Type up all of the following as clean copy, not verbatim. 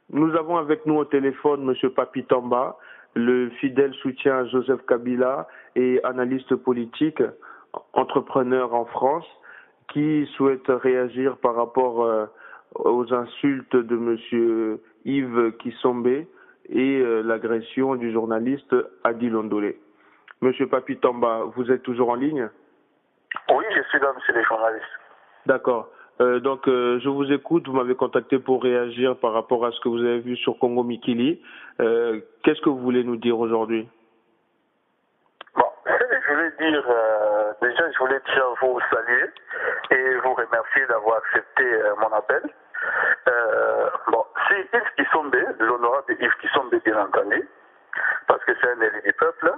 Nous avons avec nous au téléphone M. Papi Tamba, le fidèle soutien à Joseph Kabila et analyste politique, entrepreneur en France, qui souhaite réagir par rapport aux insultes de M. Yves Kisombe et l'agression du journaliste Adi Londolé. M. Papi Tamba, vous êtes toujours en ligne? Oui, je suis là, monsieur le journaliste. D'accord. Donc, je vous écoute. Vous m'avez contacté pour réagir par rapport à ce que vous avez vu sur Congo Mikili. Qu'est-ce que vous voulez nous dire aujourd'hui? Bon, je voulais dire, déjà, je voulais déjà vous saluer et vous remercier d'avoir accepté mon appel. Bon, si Yves Kisombe, l'honorable Yves Kisombe, bien entendu, parce que c'est un élu du peuple,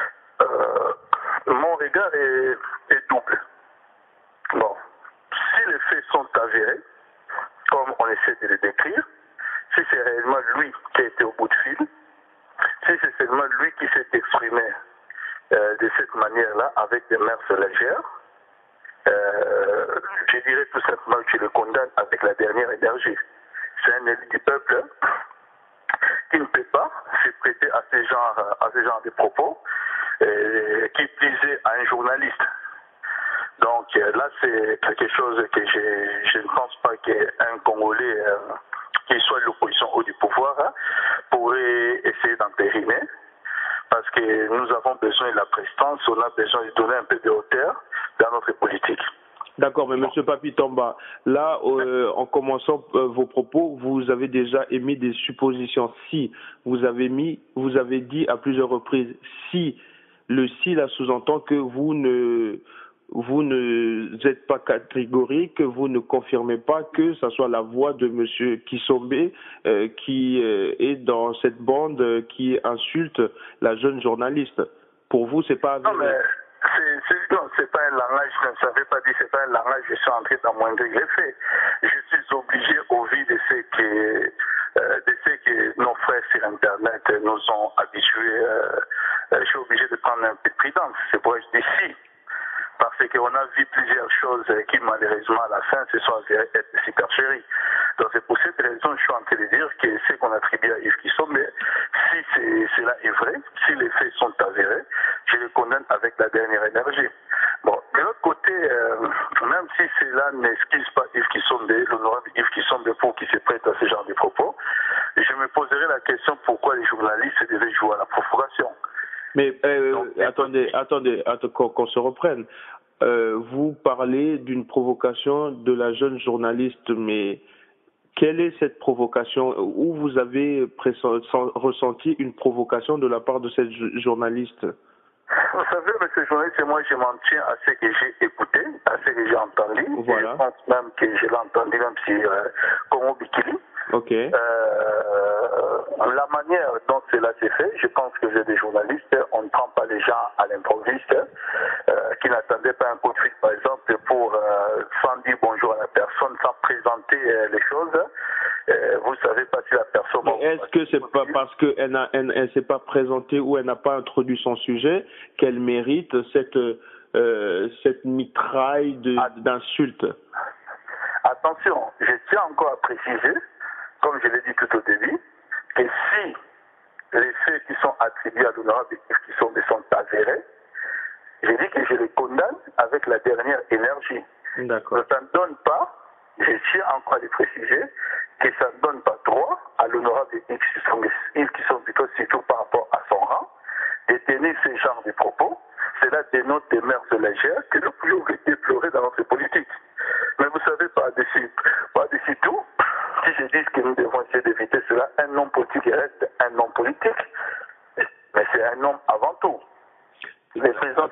mon regard est double. Bon, si les faits sont avérés, comme on essaie de les décrire, si c'est réellement lui qui a été au bout de fil, si c'est seulement lui qui s'est exprimé de cette manière-là, avec des mœurs légères, je dirais tout simplement que je le condamne avec la dernière énergie. C'est un élu du peuple qui ne peut pas se prêter à ce genre de propos, qui plaisait à un journaliste. Donc là, c'est quelque chose que je ne pense pas qu'un Congolais, qui soit l'opposition ou du pouvoir, pourrait essayer d'entériner. Parce que nous avons besoin de la prestance, on a besoin de donner un peu de hauteur dans notre politique. D'accord, mais M. Papi Tamba, là, en commençant vos propos, vous avez déjà émis des suppositions. Si vous avez dit à plusieurs reprises, si le si là sous-entend que vous ne êtes pas catégorique, vous ne confirmez pas que ça soit la voix de M. Kisombe qui est dans cette bande qui insulte la jeune journaliste. Pour vous, c'est pas avéré. Non, mais c'est pas un langage, je ne savais pas dire, c'est pas un langage, je suis entré dans moins de faits. Je suis obligé, au vu de ce que nos frères sur Internet nous ont habitués, je suis obligé de prendre un peu de prudence. C'est pourquoi je dis si. Parce qu'on a vu plusieurs choses qui, malheureusement, à la fin, se sont avérées être des supercheries. Donc, c'est pour cette raison que je suis en train de dire que ce qu'on attribue à Yves Kisombe, si cela est vrai, si les faits sont avérés, je les condamne avec la dernière énergie. Bon, de l'autre côté, même si cela n'excuse pas Yves Kisombe, l'honorable Yves Kisombe, pour qu'il se prête à ce genre de propos, je me poserai la question pourquoi les journalistes devaient jouer à la provocation. Mais attendez, qu'on se reprenne. Vous parlez d'une provocation de la jeune journaliste, mais quelle est cette provocation? Où vous avez ressenti une provocation de la part de cette journaliste? Vous savez, monsieur le journaliste, moi je m'en tiens à ce que j'ai écouté, à ce que j'ai entendu. Voilà. Je pense même que je l'ai entendu même sur Congo Mikili. Ok. La manière dont cela s'est fait, je pense que j'ai des journalistes, on ne prend pas les gens à l'improviste, qui n'attendaient pas un coup de fil, par exemple, pour sans dire bonjour à la personne, sans présenter les choses. Vous savez pas si la personne... Mais est-ce que c'est pas parce qu'elle ne s'est pas présentée ou elle n'a pas introduit son sujet qu'elle mérite cette mitraille d'insultes? Attention, je tiens encore à préciser, comme je l'ai dit tout au début, que si les faits qui sont attribués à l'honorable Yves Kisombe sont avérés, je dis que je les condamne avec la dernière énergie. D'accord. Ça ne donne pas, je tiens encore à les préciser, que ça ne donne pas droit à l'honorable Yves Kisombe, plutôt surtout par rapport à son rang, de tenir ce genre de propos. Cela dénote des mœurs légères que nous pouvons déplorer dans notre politique. Mais vous savez, par-dessus tout, si je dis que nous devons essayer d'éviter cela, un homme politique reste un homme politique. Mais c'est un homme avant tout. Les présidents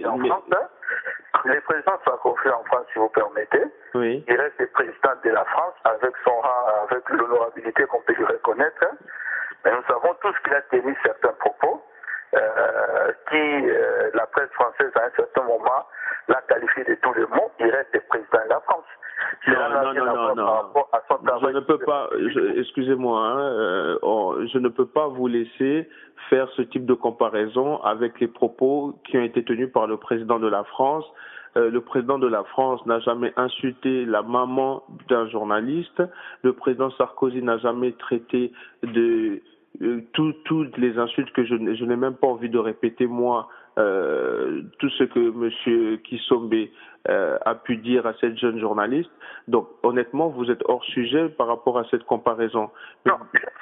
sont confiés en France, si vous permettez. Oui. Il reste le président de la France avec son rang, avec l'honorabilité qu'on peut lui reconnaître. Mais nous savons tous qu'il a tenu certains propos qui, la presse française, à un certain moment, l'a qualifié de tous les mots. Il reste le président de la France. Non. Je ne peux pas, excusez-moi, je ne peux pas vous laisser faire ce type de comparaison avec les propos qui ont été tenus par le président de la France. Le président de la France n'a jamais insulté la maman d'un journaliste. Le président Sarkozy n'a jamais traité de toutes les insultes que je n'ai même pas envie de répéter moi. Tout ce que M. Kisombe a pu dire à cette jeune journaliste. Donc, honnêtement, vous êtes hors sujet par rapport à cette comparaison. Non,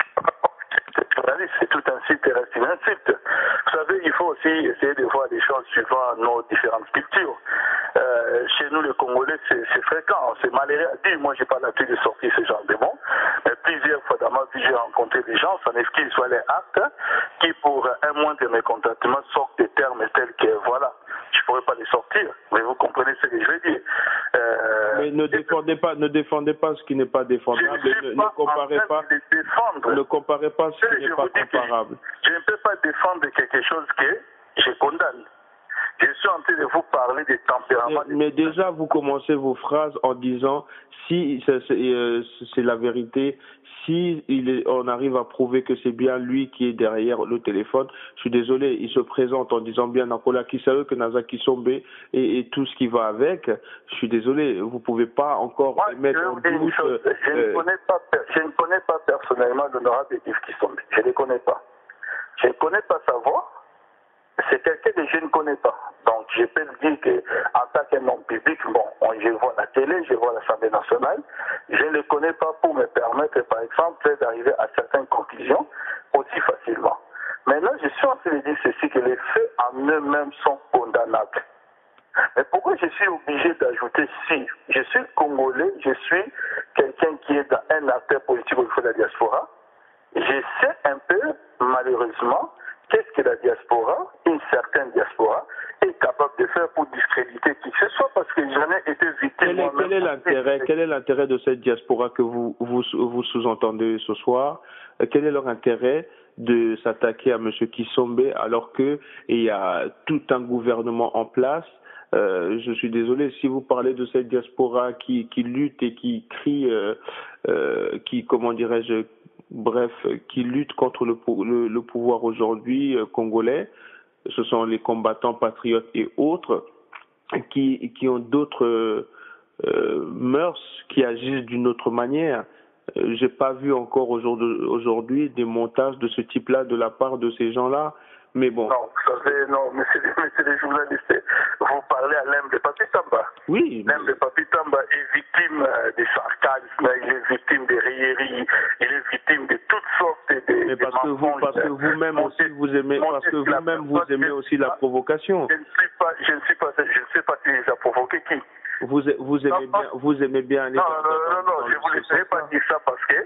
c'est tout insulte et reste une insulte. Vous savez, il faut aussi essayer de voir les choses suivant nos différentes cultures. Chez nous, les Congolais, c'est fréquent. C'est malheureux à dire. Moi, j'ai pas l'habitude de sortir ce genre de mots. Mais plusieurs fois dans ma vie, j'ai rencontré des gens, sans qu'ils soient les actes, qui, pour un moindre mécontentement, sortent des termes tels que, voilà, je pourrais pas les sortir. Mais vous comprenez ce que je veux dire. Mais ne défendez pas ce qui n'est pas défendable. Ne comparez pas ce qui n'est pas comparable. Je ne peux pas défendre quelque chose que je condamne. Je suis en train de vous parler des tempéraments. Mais déjà, vous commencez vos phrases en disant si c'est la vérité, si on arrive à prouver que c'est bien lui qui est derrière le téléphone, je suis désolé, il se présente en disant bien Nakola Kisawe, que Naza Kisombe et tout ce qui va avec. Je suis désolé, vous pouvez pas encore mettre en doute. Je ne connais pas personnellement l'honorable Yves Kisombe. Je ne le connais pas. Je ne connais pas sa voix. C'est quelqu'un que je ne connais pas. Donc, je peux le dire qu'en tant qu'un homme public, bon, je vois la télé, je vois l'Assemblée nationale, je ne le connais pas pour me permettre, par exemple, d'arriver à certaines conclusions aussi facilement. Maintenant, je suis en train de dire ceci, que les faits en eux-mêmes sont condamnables. Mais pourquoi je suis obligé d'ajouter si je suis Congolais, je suis quelqu'un qui est dans un acteur politique au niveau de la diaspora, je sais un peu, malheureusement, qu'est-ce que la diaspora, une certaine diaspora, est capable de faire pour discréditer qui que ce soit, parce que j'en ai été victime. Quel est l'intérêt de cette diaspora que vous sous-entendez ce soir? Quel est leur intérêt de s'attaquer à M. Kisombe alors qu'il y a tout un gouvernement en place? Je suis désolé, si vous parlez de cette diaspora qui lutte et qui crie, comment dirais-je, bref, qui lutte contre le pouvoir aujourd'hui congolais, ce sont les combattants patriotes et autres qui ont d'autres mœurs, qui agissent d'une autre manière. J'ai pas vu encore aujourd'hui des montages de ce type-là de la part de ces gens-là. Mais bon. Non, vous savez, non, monsieur les journalistes, vous parlez à Lembe Papi Tamba. Oui. Lembe Papi Tamba est victime des sarcasmes, il est victime des rieries, il est victime de toutes sortes de mais parce que vous-même aussi vous aimez aussi la provocation. Je ne sais pas qui les a provoqués qui. Vous aimez bien aller non, je ne vous laisserai pas dire ça parce que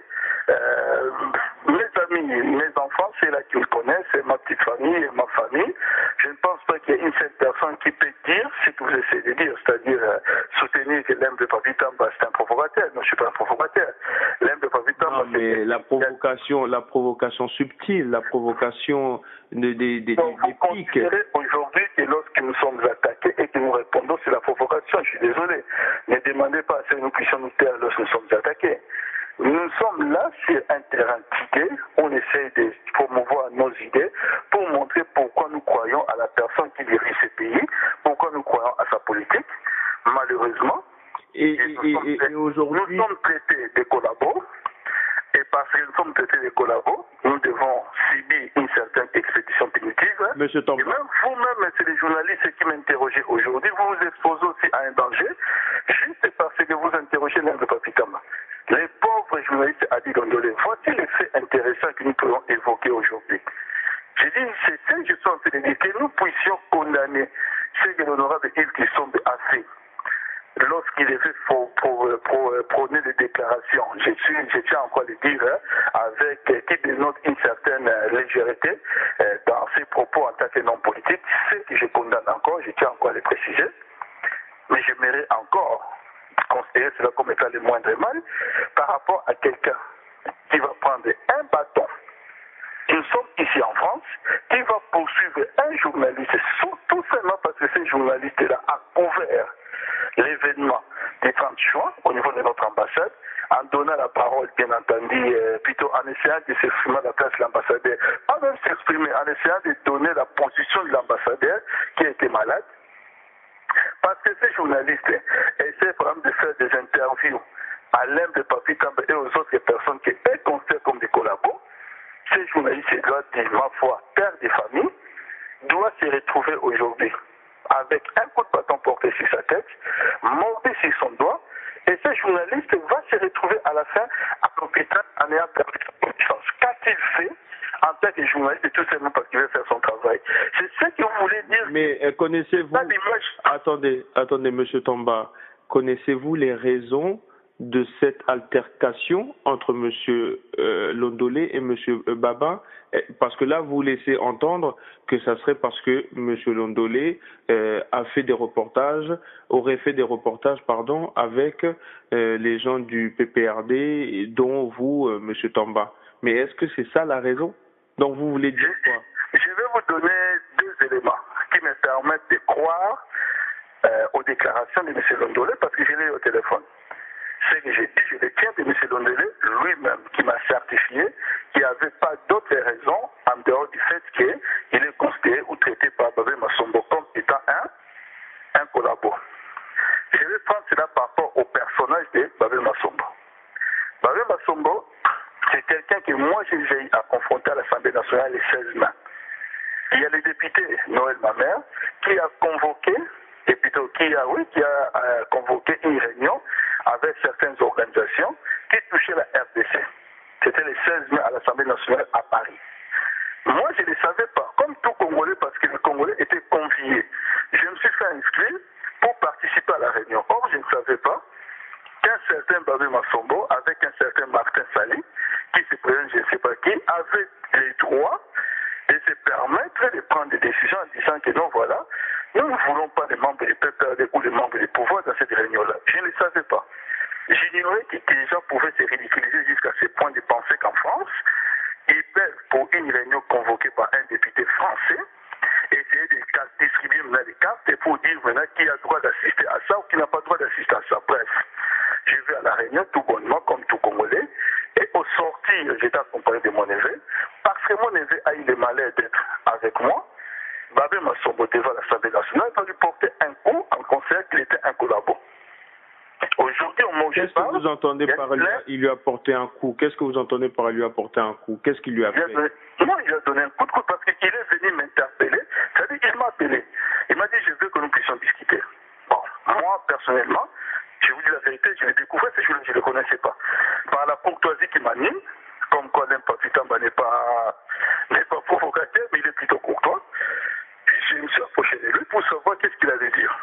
mes amis, mes enfants, c'est là qu'ils me connaissent, c'est ma petite famille et ma famille. Je ne pense pas qu'il y ait une seule personne qui peut dire ce que vous essayez de dire, c'est-à-dire soutenir que Lembe Papi Tamba c'est un provocateur. Non, je ne suis pas un provocateur. Lembe Papi Tamba, mais la provocation subtile, la provocation des piques. Vous considérez aujourd'hui que lorsque nous sommes attaqués et que nous répondons, c'est la provocation. Je suis désolé. Ne demandez pas à ce que nous puissions nous taire lorsque nous sommes attaqués. Nous sommes là sur un terrain d'idées, on essaie de promouvoir nos idées pour montrer pourquoi nous croyons à la personne qui dirige ce pays, pourquoi nous croyons à sa politique. Malheureusement, et aujourd'hui, nous sommes traités de collabos, et parce que nous sommes traités de collabos, nous devons subir une certaine expédition punitive. Monsieur Tamba. Et même vous-même, c'est les journalistes qui m'interrogez aujourd'hui, vous vous exposez aussi à un danger, juste parce que vous interrogez l'un de Papi Tamba. Les pauvres journalistes Adi Dondolé, voici les faits intéressants que nous pouvons évoquer aujourd'hui. J'ai dit, c'est ça que je suis en train de dire, que nous puissions condamner ce que l'honorable Yves Kisombe a fait lorsqu'il devait prôner des déclarations. Je tiens encore à le dire, avec qui dénote une certaine légèreté dans ses propos en tant que non politique, ce que je condamne encore, je tiens encore à le préciser, mais j'aimerais encore considérer cela comme étant le moindre mal par rapport à quelqu'un qui va prendre un bâton. Nous sommes ici en France, qui va poursuivre un journaliste, tout simplement parce que ce journaliste-là a couvert l'événement du 30 juin au niveau de notre ambassade, en donnant la parole, bien entendu, plutôt en essayant de s'exprimer à la place de l'ambassadeur, pas même s'exprimer, en donner la position de l'ambassadeur qui était malade. Parce que ces journalistes essaient par exemple de faire des interviews à l'un de Papi Tamba et aux autres personnes qui elles considèrent comme des collabos. Ces journalistes doivent dire, ma foi, père de famille, doit se retrouver aujourd'hui avec un coup de bâton porté sur sa tête, mordu sur son doigt, et ce journaliste va se retrouver à la fin à l'hôpital en ayant perdu sa connaissance. Qu'a-t-il fait en tant que journaliste, tout simplement parce qu'il veut faire son travail? C'est ce que vous voulez dire. Mais connaissez-vous... Attendez, Monsieur Tamba. Connaissez-vous les raisons de cette altercation entre Monsieur Londolé et Monsieur Baba? Parce que là, vous laissez entendre que ça serait parce que Monsieur Londolé aurait fait des reportages, avec les gens du PPRD, dont vous, Monsieur Tamba. Mais est-ce que c'est ça la raison? Donc vous voulez dire quoi? Je vais vous donner deux éléments qui me permettent de croire aux déclarations de M. Londolé parce que je l'ai au téléphone. Ce que j'ai dit, je le tiens de M. Londolé lui-même qui m'a certifié qu'il n'y avait pas d'autres raisons en dehors du fait qu'il est considéré ou traité par Babé Massombo comme étant un collabo. Je vais prendre cela par rapport au personnage de Babé Massombo. Babé Massombo, c'est quelqu'un que moi j'ai eu à confronter à l'Assemblée nationale le 16 mai. Il y a le député Noël Mamère qui a convoqué, convoqué une réunion avec certaines organisations qui touchaient la RDC. C'était le 16 mai à l'Assemblée nationale à Paris. Moi, je ne le savais pas, comme tout Congolais, parce que les Congolais étaient conviés. Je me suis fait inscrire pour participer à la réunion. Or, je ne savais pas qu'un certain Babé Massombo, avec un certain Martin Sali, qui se présente, je ne sais pas qui, avait les droits de se permettre de prendre des décisions en disant que non, voilà, nous ne voulons pas les membres du PPRD ou les membres du pouvoir dans cette réunion-là. Je ne le savais pas. J'ignorais que les gens pouvaient se ridiculiser jusqu'à ce point de penser qu'en France, ils peuvent, pour une réunion convoquée par un député français, essayer de distribuer maintenant des cartes pour dire maintenant qui a droit d'assister à ça ou qui n'a pas droit d'assister à ça. Bref, je vais à la réunion tout bonnement, comme tout Congolais, et au sortir, j'étais accompagné de mon neveu, parce que mon neveu a eu le malheur d'être avec moi. Babé Massombo devant l'Assemblée nationale va lui porter un coup en considérant qu'il était un collabo. Aujourd'hui, on mange. Qu'est-ce que vous entendez par il lui a porté un coup? Qu'est-ce que vous entendez par lui a porté un coup? Qu'est-ce qu'il lui a fait? Moi, il a donné un coup de coude parce qu'il est venu m'interpeller. C'est-à-dire qu'il m'a appelé. Il m'a dit, je veux que nous puissions discuter. Bon, moi, personnellement, je vous dis la vérité, je l'ai découvert, ce jour-là, je ne le connaissais pas. Par la courtoisie qui m'anime, comme quoi Papi Tamba n'est pas provocateur, mais il est plutôt courtois. Puis je me suis approché de lui pour savoir qu'est-ce qu'il allait dire.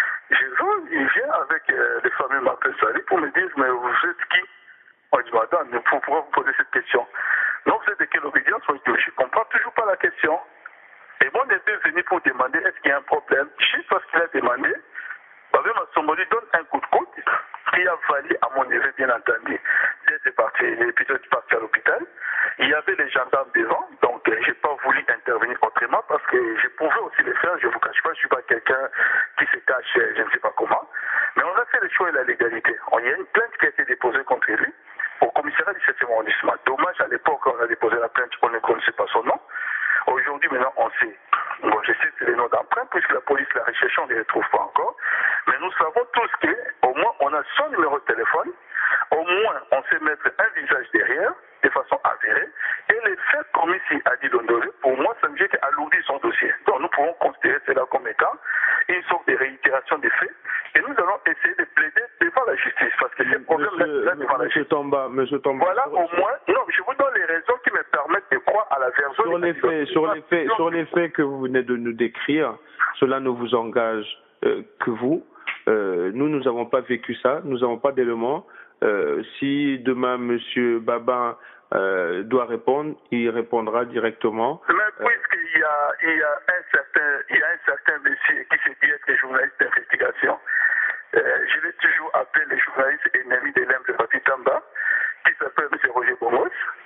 Il vient avec les fameux Martin Sali pour me dire, mais vous êtes qui? On dit, madame, mais pourquoi vous posez cette question? Non, vous êtes de quelle obédience? Je ne comprends toujours pas la question. Et mon neveu est venu pour demander est-ce qu'il y a un problème. Juste parce qu'il a demandé, Babé Massombo lui donne un coup de coude qui a valu à mon neveu, bien entendu, d'être parti, plutôt parti à l'hôpital. Il y avait les gendarmes devant, donc je n'ai pas voulu intervenir autrement parce que je pouvais aussi le faire, je ne vous cache pas, je ne suis pas quelqu'un qui se cache, je ne sais pas comment. Mais on a fait le choix et la légalité. Il y a une plainte qui a été déposée contre lui au commissariat du 7e arrondissement. Dommage, à l'époque, on a déposé la plainte, on ne connaissait pas son nom. Aujourd'hui, maintenant, on sait. Bon, je sais que c'est les noms d'emprunt, puisque la police la recherche, on ne les retrouve pas encore. Mais nous savons tous qu'au moins, on a son numéro de téléphone. Au moins, on sait mettre un visage derrière, de façon avérée. Et les faits commis ici à Didondoré, pour moi, ça me dit qu'alourdir son dossier. Donc, nous pouvons considérer cela comme étant une sorte de réitération des faits. Et nous allons essayer de plaider devant la justice. Parce que c'est le problème là devant la justice. Monsieur Tamba. Voilà au moins. Non, je vous donne les raisons qui me permettent de croire à la version. Sur les faits que vous venez de nous décrire, cela ne vous engage que vous. Nous n'avons pas vécu ça. Nous n'avons pas d'éléments. Si demain Monsieur Babin doit répondre, il répondra directement. Mais puisqu'il y a un certain monsieur qui se dit être journaliste d'investigation, je l'ai toujours appelé le journaliste ennemi de l'âme de Papi Tamba, qui s'appelle M. Roger Bomos.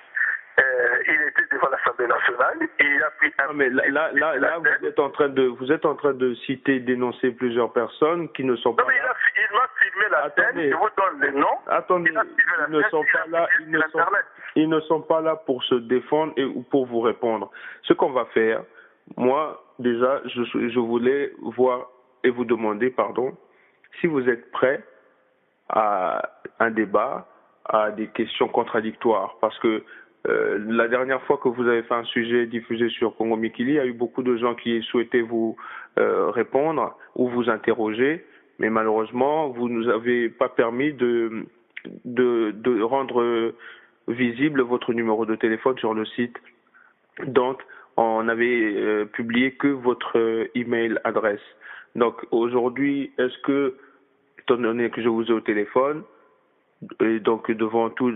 Il était devant l'Assemblée nationale. Il a pris un. Non, mais là, vous êtes en train de citer, dénoncer plusieurs personnes qui ne sont pas. Non, mais il m'a filmé la scène. Je vous donne les noms. Attendez, ils ne sont pas là pour se défendre ou pour vous répondre. Ce qu'on va faire, Moi, déjà, je voulais voir et vous demander, pardon, si vous êtes prêt à un débat, à des questions contradictoires. Parce que la dernière fois que vous avez fait un sujet diffusé sur Congo Mikili, il y a eu beaucoup de gens qui souhaitaient vous répondre ou vous interroger, mais malheureusement, vous ne nous avez pas permis de rendre visible votre numéro de téléphone sur le site. Donc, on avait publié que votre email adresse. Donc, aujourd'hui, est-ce que, étant donné que je vous ai au téléphone, et donc devant tous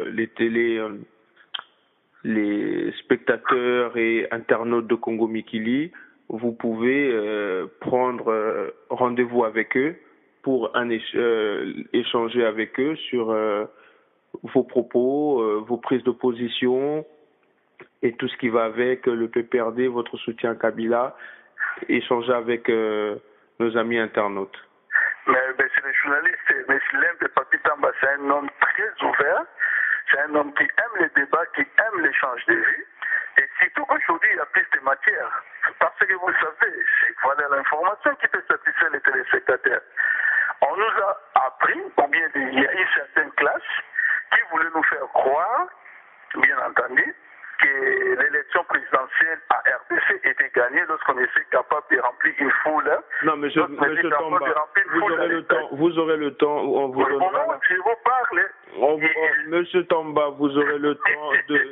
les spectateurs et internautes de Congo Mikili, vous pouvez prendre rendez-vous avec eux pour échanger avec eux sur vos propos, vos prises de position et tout ce qui va avec le PPRD, votre soutien à Kabila, échanger avec nos amis internautes. Mais c'est le journaliste, M. Lembe Papi Tamba, c'est un homme très ouvert, c'est un homme qui aime les débats, qui aime l'échange de vues. Et surtout aujourd'hui, il y a plus de matière. Parce que vous savez, c'est voilà l'information qui peut satisfaire les téléspectateurs. On nous a appris, ou bien il y a eu certaines classes qui voulaient nous faire croire, bien entendu, que l'élection présidentielle à RDC était gagnée lorsqu'on était capable de remplir une foule. Non, mais Monsieur Tamba, vous aurez le temps, on vous donnera... Je vous parle. Monsieur Tamba, vous aurez le temps de...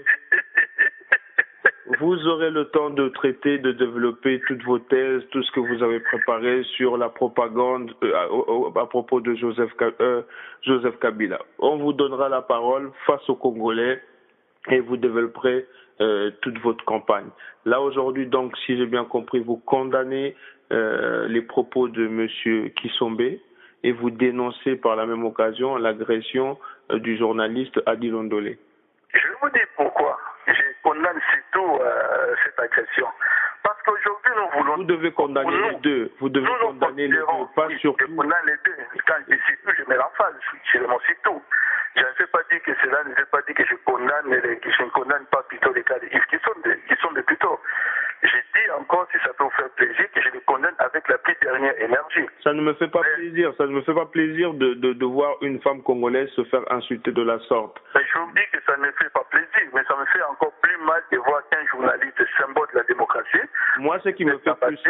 Vous aurez le temps de traiter, de développer toutes vos thèses, tout ce que vous avez préparé sur la propagande à propos de Joseph Kabila. On vous donnera la parole face aux Congolais et vous développerez toute votre campagne. Là, aujourd'hui, donc, si j'ai bien compris, vous condamnez les propos de Monsieur Kisombe et vous dénoncez par la même occasion l'agression du journaliste Adi Londolé. Je vous dis pourquoi. Je condamne surtout cette agression. Parce qu'aujourd'hui, nous voulons... Vous devez condamner les deux. Vous devez condamner les deux, pas surtout... Je condamne les deux. Quand je dis surtout, je mets l'emphase. C'est mon surtout. Je ne sais pas dire que cela ne veut pas dire que je ne condamne pas plutôt les cas de Yves qui sont de plutôt. Je dis encore, si ça peut vous faire plaisir, que je les condamne avec la plus dernière énergie. Ça ne me fait pas plaisir. Ça ne me fait pas plaisir de voir une femme congolaise se faire insulter de la sorte. Mais je vous dis que ça ne me fait pas plaisir, mais ça me fait encore plus mal de voir qu'un journaliste symbole de la démocratie. Moi, ce qui me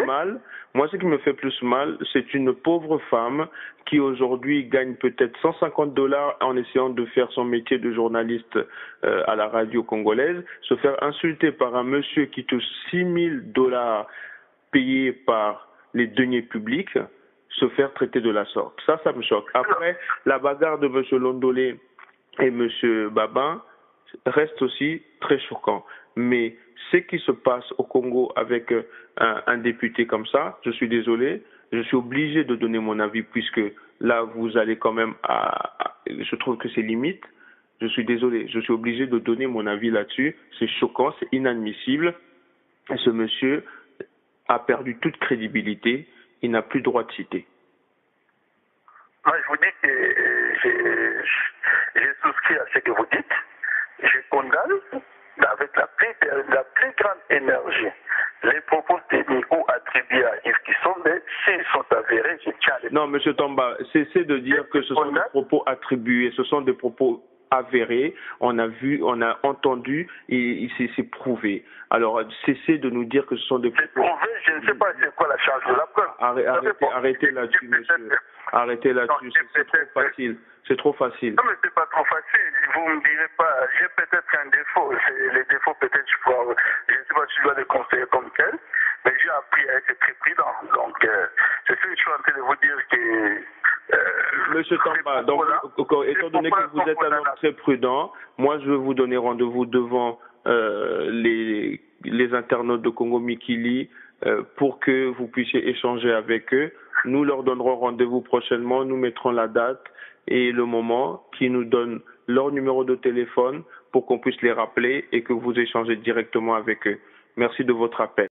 fait plus mal, c'est une pauvre femme qui aujourd'hui gagne peut-être $150 en essayant de faire son métier de journaliste à la radio congolaise, se faire insulter par un monsieur qui touche $6,000 payés par les deniers publics, se faire traiter de la sorte. Ça me choque. Après, la bagarre de monsieur Londolé et monsieur Babin reste aussi très choquant. Mais ce qui se passe au Congo avec un député comme ça, je suis désolé, je suis obligé de donner mon avis puisque là, vous allez quand même je trouve que c'est limite. Je suis désolé, je suis obligé de donner mon avis là-dessus. C'est choquant, c'est inadmissible. Et ce monsieur a perdu toute crédibilité. Il n'a plus droit de citer. Moi, je vous dis que j'ai souscrit à ce que vous dites. Je condamne avec la plus grande énergie les propos tenus ou attribués à Yves Kisombe, s'ils sont avérés, je tiens à les... Non, M. Tamba, cessez de dire que ce sont des propos attribués, ce sont des propos avérés, on a vu, on a entendu et c'est prouvé. Alors, cessez de nous dire que ce sont des propos... C'est prouvé, je ne sais pas c'est quoi la charge de la preuve. Arrêtez là-dessus, monsieur. Arrêtez là-dessus, c'est trop facile. C'est trop facile. Non, mais c'est pas trop facile. Vous me direz pas, j'ai peut-être un défaut. Les défauts, peut-être, je ne sais pas si je dois les conseiller comme tel, mais j'ai appris à être très prudent. Donc, c'est ce que je suis en train de vous dire que... Monsieur Tamba, donc, étant donné que vous êtes un homme très prudent, moi, je vais vous donner rendez-vous devant les internautes de Congo Mikili pour que vous puissiez échanger avec eux. Nous leur donnerons rendez-vous prochainement. Nous mettrons la date et le moment qui nous donne leur numéro de téléphone pour qu'on puisse les rappeler et que vous échangez directement avec eux. Merci de votre appel.